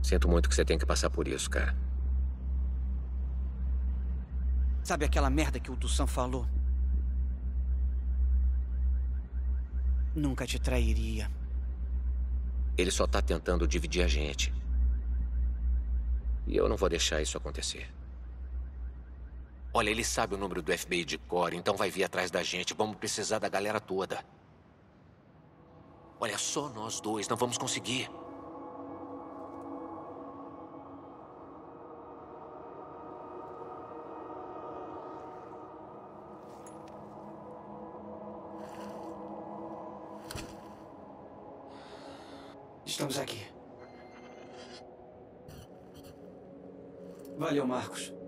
Sinto muito que você tenha que passar por isso, cara. Sabe aquela merda que o Dusan falou? Nunca te trairia. Ele só tá tentando dividir a gente. E eu não vou deixar isso acontecer. Olha, ele sabe o número do FBI de cor, então vai vir atrás da gente. Vamos precisar da galera toda. Olha, só nós dois não vamos conseguir. Estamos aqui. Valeu, Marcos.